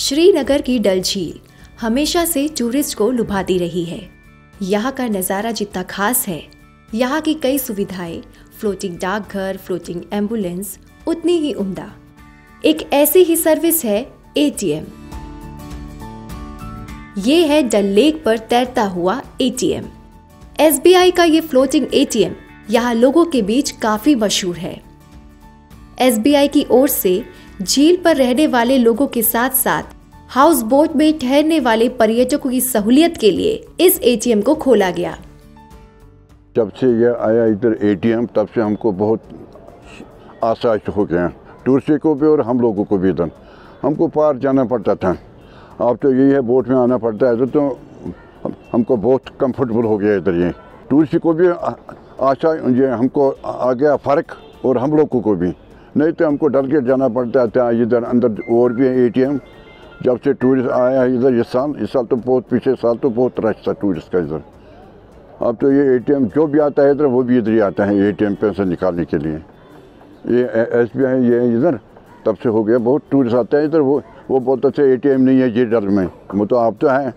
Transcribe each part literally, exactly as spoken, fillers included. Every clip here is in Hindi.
श्रीनगर की डल झील हमेशा से टूरिस्ट को लुभाती रही है। यहाँ का नज़ारा जितना खास है, यहाँ की कई सुविधाएं, फ्लोटिंग डाकघर, फ्लोटिंग एम्बुलेंस उतनी ही उम्दा। एक ऐसी ही सर्विस है एटीएम। ये है डल लेक पर तैरता हुआ एटीएम। एसबीआई का ये फ्लोटिंग एटीएम यहाँ लोगों के बीच काफी मशहूर है। एसबीआई की ओर से झील पर रहने वाले लोगों के साथ साथ हाउस बोट में ठहरने वाले पर्यटकों की सहूलियत के लिए इस एटीएम को खोला गया। जब से ये आया इधर एटीएम, तब से हमको बहुत आसाइश हो गया, टूरिस्ट को भी और हम लोगों को भी। इधर हमको पार जाना पड़ता था, अब तो यही है बोट में आना पड़ता है। इधर तो हमको बहुत कंफर्टेबल हो गया। इधर ये टूरिस्ट को भी आशा ये हमको आ गया फ़र्क, और हम लोगों को भी। नहीं तो हमको डर के जाना पड़ता था। इधर अंदर और भी है एटीएम। जब से टूरिस्ट आया है इधर इस साल इस साल तो बहुत, पीछे साल तो बहुत रश था टूरिस्ट का इधर। अब तो ये एटीएम जो भी आता है इधर, वो भी इधर ही आता है एटीएम पैसे निकालने के लिए। ये एसबीआई ये इधर तब से हो गया, बहुत टूरिस्ट आते हैं इधर। वो वो बहुत अच्छे एटीएम नहीं है ये डल में, वो तो आप तो है।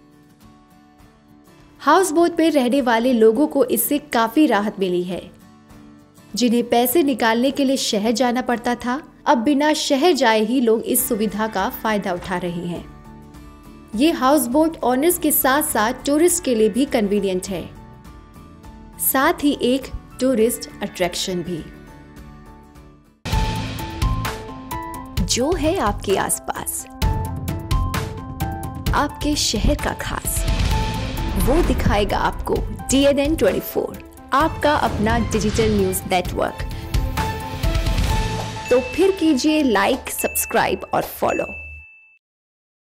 हाउस बोट में रहने वाले लोगों को इससे काफी राहत मिली है। जिन्हें पैसे निकालने के लिए शहर जाना पड़ता था, अब बिना शहर जाए ही लोग इस सुविधा का फायदा उठा रहे हैं। ये हाउस बोट ऑनर्स के साथ साथ टूरिस्ट के लिए भी कन्वीनियंट है, साथ ही एक टूरिस्ट अट्रैक्शन भी। जो है आपके आसपास, आपके शहर का खास, वो दिखाएगा आपको D N N twenty four, आपका अपना डिजिटल न्यूज नेटवर्क। तो फिर कीजिए लाइक, सब्सक्राइब और फॉलो।